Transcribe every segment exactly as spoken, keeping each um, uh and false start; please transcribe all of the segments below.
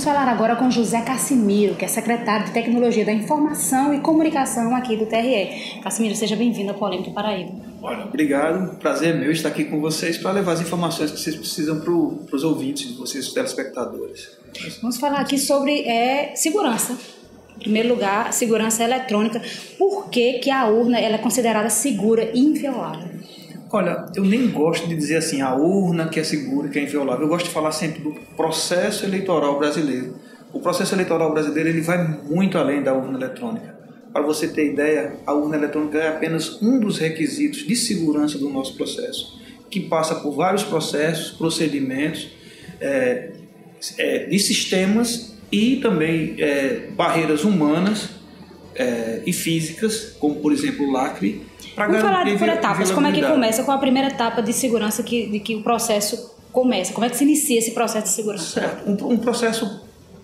Vamos falar agora com José Cassimiro, que é secretário de Tecnologia da Informação e Comunicação aqui do T R E. Cassimiro, seja bem-vindo ao Polêmica Paraíba. Olha, obrigado. Prazer é meu estar aqui com vocês para levar as informações que vocês precisam para os ouvintes de vocês, os telespectadores. Vamos falar aqui sobre é, segurança. Em primeiro lugar, segurança eletrônica. Por que, que a urna ela é considerada segura e inviolável? Olha, eu nem gosto de dizer assim, a urna que é segura, que é inviolável. Eu gosto de falar sempre do processo eleitoral brasileiro. O processo eleitoral brasileiro ele vai muito além da urna eletrônica. Para você ter ideia, a urna eletrônica é apenas um dos requisitos de segurança do nosso processo, que passa por vários processos, procedimentos, é, é, de sistemas e também é, barreiras humanas é, e físicas, como por exemplo o lacre. Vamos falar por etapas, como é que começa? Qual a primeira etapa de segurança que, de que o processo começa? Como é que se inicia esse processo de segurança? Certo. Um, um processo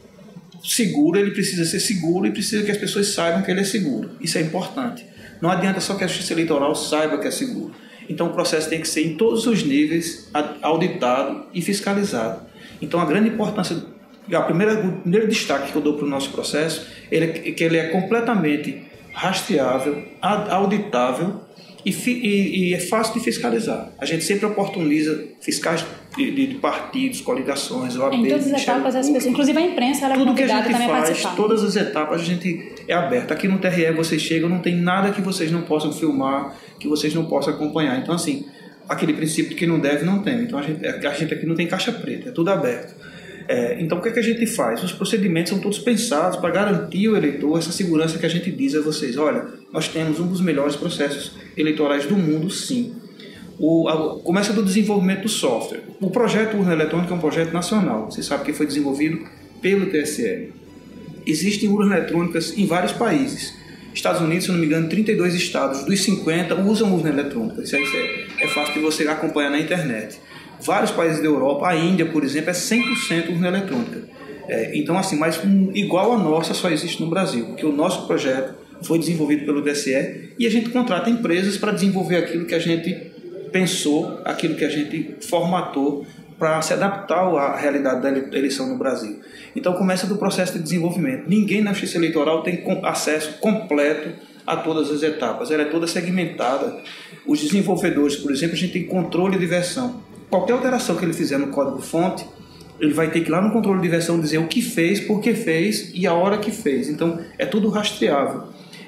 seguro, ele precisa ser seguro e precisa que as pessoas saibam que ele é seguro. Isso é importante. Não adianta só que a Justiça Eleitoral saiba que é seguro. Então o processo tem que ser em todos os níveis auditado e fiscalizado. Então a grande importância, a primeira, o primeiro destaque que eu dou para o nosso processo é que ele é completamente rastreável, auditável e, e, e é fácil de fiscalizar. A gente sempre oportuniza fiscais de, de partidos, coligações, O A B, em todas as etapas, as pessoas, inclusive a imprensa, ela é tudo que a convidada gente também a faz, participar. Todas as etapas a gente é aberto. Aqui no T R E vocês chegam, não tem nada que vocês não possam filmar, que vocês não possam acompanhar. Então assim, aquele princípio de que não deve, não tem. Então a gente, a gente aqui não tem caixa preta, é tudo aberto. É, então o que, é que a gente faz? Os procedimentos são todos pensados para garantir ao eleitor essa segurança que a gente diz a vocês. Olha, nós temos um dos melhores processos eleitorais do mundo, sim. O, a, começa do desenvolvimento do software. O projeto Urna Eletrônica é um projeto nacional. Você sabe que foi desenvolvido pelo T S E. Existem urnas eletrônicas em vários países. Estados Unidos, se não me engano, trinta e dois estados dos cinquenta usam urna eletrônica. Isso aí é, é fácil de você acompanhar na internet. Vários países da Europa, a Índia, por exemplo, é cem por cento urna eletrônica. É, então, assim, mas um, igual a nossa só existe no Brasil, porque o nosso projeto foi desenvolvido pelo T S E e a gente contrata empresas para desenvolver aquilo que a gente pensou, aquilo que a gente formatou para se adaptar à realidade da eleição no Brasil. Então, começa do processo de desenvolvimento. Ninguém na Justiça Eleitoral tem acesso completo a todas as etapas. Ela é toda segmentada. Os desenvolvedores, por exemplo, a gente tem controle de versão. Qualquer alteração que ele fizer no código-fonte, ele vai ter que ir lá no controle de versão dizer o que fez, por que fez e a hora que fez. Então, é tudo rastreável.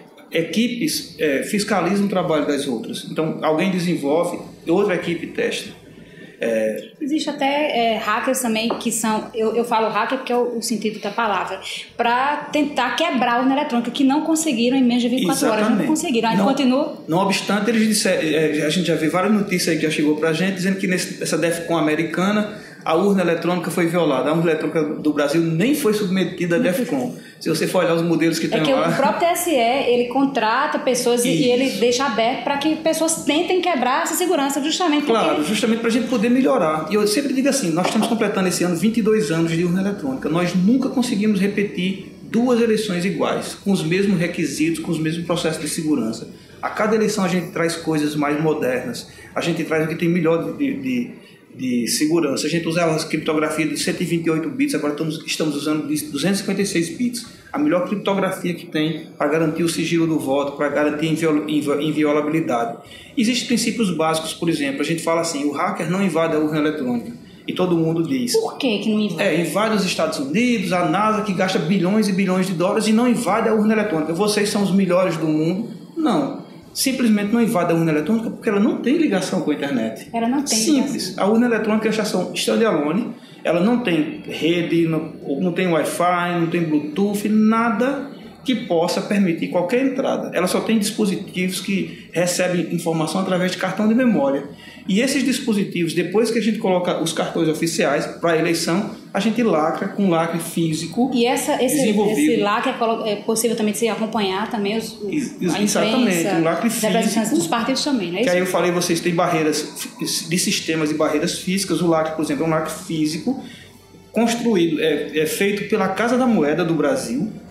Equipes é, fiscalizam o trabalho das outras. Então, alguém desenvolve, outra equipe testa. É... Existe até é, hackers também que são, eu, eu falo hacker porque é o, o sentido da palavra, para tentar quebrar a urna eletrônica, que não conseguiram em menos de vinte e quatro Exatamente. Horas, não conseguiram, ainda continua. Não obstante, eles disseram, é, a gente já viu várias notícias aí que já chegou para a gente, dizendo que nesse, nessa DEFCON americana, a urna eletrônica foi violada. A urna eletrônica do Brasil nem foi submetida a DEFCON. Se você for olhar os modelos que é tem que lá... o próprio T S E, ele contrata pessoas Isso. e ele deixa aberto para que pessoas tentem quebrar essa segurança justamente Claro, porque... justamente para a gente poder melhorar. E eu sempre digo assim, nós estamos completando esse ano vinte e dois anos de urna eletrônica. Nós nunca conseguimos repetir duas eleições iguais, com os mesmos requisitos, com os mesmos processos de segurança. A cada eleição a gente traz coisas mais modernas, a gente traz o que tem melhor de... de de segurança. A gente usava a criptografia de cento e vinte e oito bits, agora estamos, estamos usando de duzentos e cinquenta e seis bits. A melhor criptografia que tem para garantir o sigilo do voto, para garantir a inviolabilidade. Existem princípios básicos, por exemplo, a gente fala assim, o hacker não invade a urna eletrônica. E todo mundo diz... Por que que não invade? É, invade os Estados Unidos, a NASA que gasta bilhões e bilhões de dólares e não invade a urna eletrônica. Vocês são os melhores do mundo? Não. Simplesmente não invade a urna eletrônica porque ela não tem ligação com a internet. Ela não tem. Simples. Ligação. A urna eletrônica é uma estação standalone, ela não tem rede, não, não tem Wi-Fi, não tem Bluetooth, nada que possa permitir qualquer entrada. Ela só tem dispositivos que recebem informação através de cartão de memória. E esses dispositivos, depois que a gente coloca os cartões oficiais para a eleição, a gente lacra com lacre físico. E essa, esse, desenvolvido. esse lacre é possível também de se acompanhar também os, os, Ex- a Exatamente, imprensa, um lacre os representantes físico. dos partidos também, não é Que isso? aí eu falei, vocês têm barreiras de sistemas e barreiras físicas. O lacre, por exemplo, é um lacre físico construído, é, é feito pela Casa da Moeda do Brasil,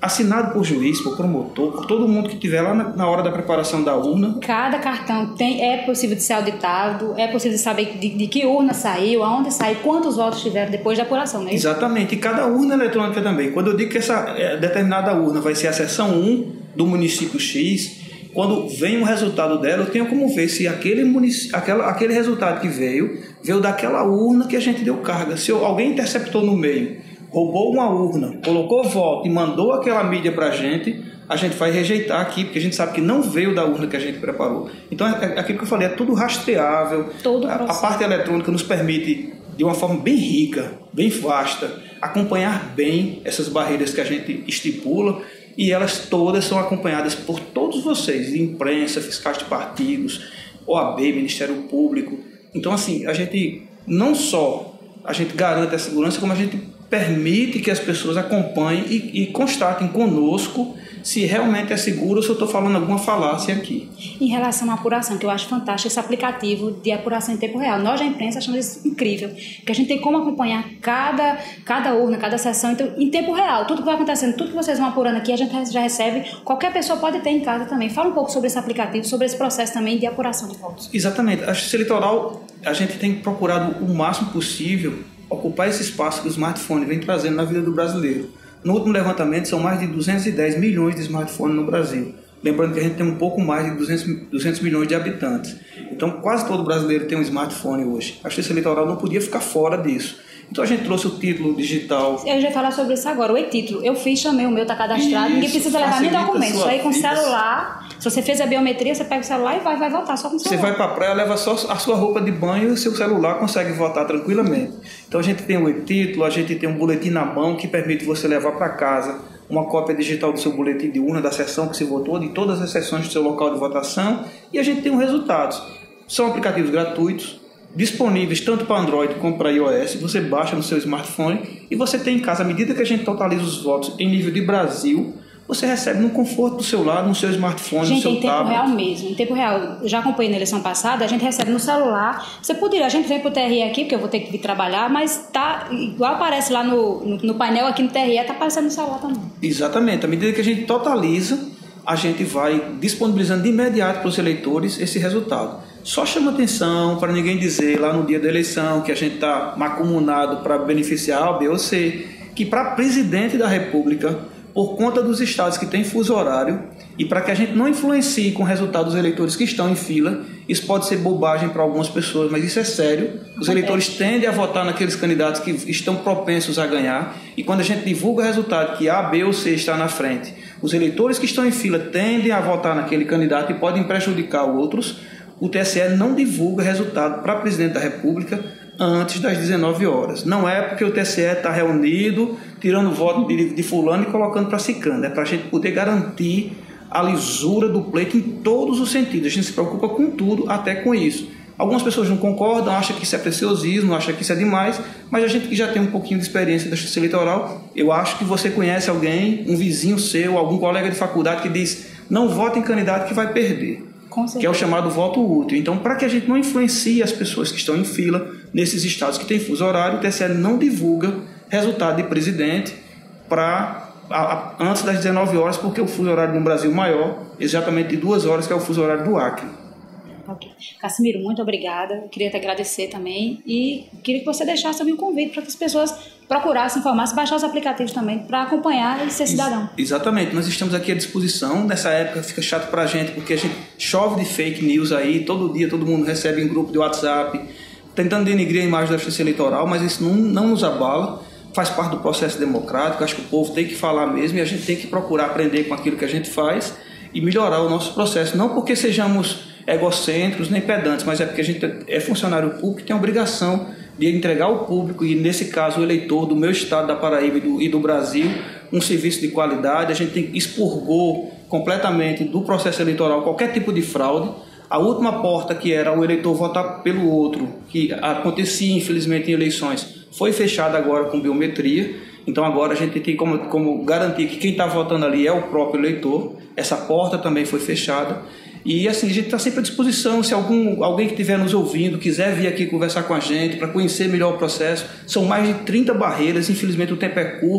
assinado por juiz, por promotor, por todo mundo que estiver lá na, na hora da preparação da urna. Cada cartão tem, é possível de ser auditado, é possível de saber de, de que urna saiu, aonde saiu, quantos votos tiveram depois da apuração, não é isso? Exatamente, e cada urna eletrônica também. Quando eu digo que essa é, determinada urna vai ser a seção um do município X, quando vem o resultado dela, eu tenho como ver se aquele, munic... aquela, aquele resultado que veio, veio daquela urna que a gente deu carga. Se alguém interceptou no meio, roubou uma urna, colocou voto e mandou aquela mídia para a gente, a gente vai rejeitar aqui, porque a gente sabe que não veio da urna que a gente preparou. Então, é aquilo que eu falei, é tudo rastreável. Todo a, a parte eletrônica nos permite, de uma forma bem rica, bem vasta, acompanhar bem essas barreiras que a gente estipula, e elas todas são acompanhadas por todos vocês, imprensa, fiscais de partidos, O A B, Ministério Público. Então, assim, a gente não só a gente garante a segurança, como a gente permite que as pessoas acompanhem e, e constatem conosco se realmente é seguro ou se eu estou falando alguma falácia aqui. Em relação à apuração, que eu acho fantástico esse aplicativo de apuração em tempo real. Nós da imprensa achamos isso incrível, que a gente tem como acompanhar cada, cada urna, cada sessão então, em tempo real. Tudo que vai acontecendo, tudo que vocês vão apurando aqui, a gente já recebe. Qualquer pessoa pode ter em casa também. Fala um pouco sobre esse aplicativo, sobre esse processo também de apuração de votos. Exatamente. A Justiça Eleitoral, a gente tem procurado o máximo possível ocupar esse espaço que o smartphone vem trazendo na vida do brasileiro. No último levantamento, são mais de duzentos e dez milhões de smartphones no Brasil. Lembrando que a gente tem um pouco mais de duzentos milhões de habitantes. Então, quase todo brasileiro tem um smartphone hoje. A Justiça Eleitoral não podia ficar fora disso. Então, a gente trouxe o título digital. Eu já ia falar sobre isso agora, o e-título. Eu fiz também, o meu está cadastrado, isso, ninguém precisa levar nem documento. Só aí com o celular, se você fez a biometria, você pega o celular e vai, vai votar só com o celular. Você vai para a praia, leva só a sua roupa de banho e o seu celular consegue votar tranquilamente. Então, a gente tem o e-título, a gente tem um boletim na mão que permite você levar para casa uma cópia digital do seu boletim de urna, da sessão que você votou, de todas as sessões do seu local de votação, e a gente tem os resultados. São aplicativos gratuitos, disponíveis tanto para Android como para iOS. Você baixa no seu smartphone e você tem em casa, à medida que a gente totaliza os votos em nível de Brasil, você recebe no conforto do seu lado, no seu smartphone, gente, no seu em tempo tablet. real mesmo, em tempo real. Eu já acompanhei na eleição passada, a gente recebe no celular. Você poderia, a gente vem pro T R E aqui, porque eu vou ter que vir trabalhar, mas tá igual aparece lá no, no, no painel aqui no T R E, tá aparecendo no celular também. Exatamente. À medida que a gente totaliza, a gente vai disponibilizando de imediato para os eleitores esse resultado. Só chama atenção para ninguém dizer lá no dia da eleição que a gente está macumunado para beneficiar A, B ou C, que para presidente da República, por conta dos estados que têm fuso horário, e para que a gente não influencie com o resultado dos eleitores que estão em fila, isso pode ser bobagem para algumas pessoas, mas isso é sério. Os eleitores tendem a votar naqueles candidatos que estão propensos a ganhar, e quando a gente divulga o resultado que A, B ou C está na frente, os eleitores que estão em fila tendem a votar naquele candidato e podem prejudicar outros. O T S E não divulga resultado para presidente da República antes das dezenove horas. Não é porque o T S E está reunido, tirando o voto de, de fulano e colocando para ciclano. É para a gente poder garantir a lisura do pleito em todos os sentidos. A gente se preocupa com tudo, até com isso. Algumas pessoas não concordam, acham que isso é preciosismo, acham que isso é demais, mas a gente que já tem um pouquinho de experiência da Justiça Eleitoral, eu acho que você conhece alguém, um vizinho seu, algum colega de faculdade que diz: não vote em candidato que vai perder. Que é o chamado voto útil. Então, para que a gente não influencie as pessoas que estão em fila nesses estados que têm fuso horário, o T S E não divulga resultado de presidente para antes das dezenove horas, porque o fuso horário no Brasil é maior, exatamente de duas horas, que é o fuso horário do Acre. Ok. Cassimiro, muito obrigada. Eu queria te agradecer também e queria que você deixasse também um convite para que as pessoas procurassem informar-se, baixar os aplicativos também para acompanhar e ser cidadão. Ex- exatamente. Nós estamos aqui à disposição. Nessa época fica chato para a gente porque a gente chove de fake news aí. Todo dia todo mundo recebe em grupo de WhatsApp tentando denigrir a imagem da Justiça Eleitoral, mas isso não, não nos abala. Faz parte do processo democrático. Acho que o povo tem que falar mesmo e a gente tem que procurar aprender com aquilo que a gente faz e melhorar o nosso processo. Não porque sejamos egocêntricos nem pedantes, mas é porque a gente é funcionário público e tem a obrigação de entregar ao público, e nesse caso o eleitor do meu estado, da Paraíba e do, e do Brasil, um serviço de qualidade. A gente tem, expurgou completamente do processo eleitoral qualquer tipo de fraude. A última porta, que era o eleitor votar pelo outro, que acontecia infelizmente em eleições, foi fechada agora com biometria. Então agora a gente tem como, como garantir que quem está votando ali é o próprio eleitor. Essa porta também foi fechada. E assim, a gente está sempre à disposição. Se algum, alguém que estiver nos ouvindo quiser vir aqui conversar com a gente para conhecer melhor o processo, são mais de trinta barreiras, infelizmente o tempo é curto,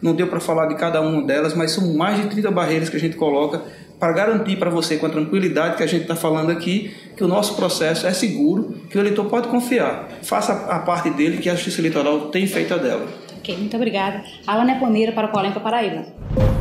não deu para falar de cada uma delas, mas são mais de trinta barreiras que a gente coloca para garantir para você, com a tranquilidade que a gente está falando aqui, que o nosso processo é seguro, que o eleitor pode confiar. Faça a parte dele, que a Justiça Eleitoral tem feito a dela. Ok, muito obrigada. Alan Neponeira para o Polêmica Paraíba.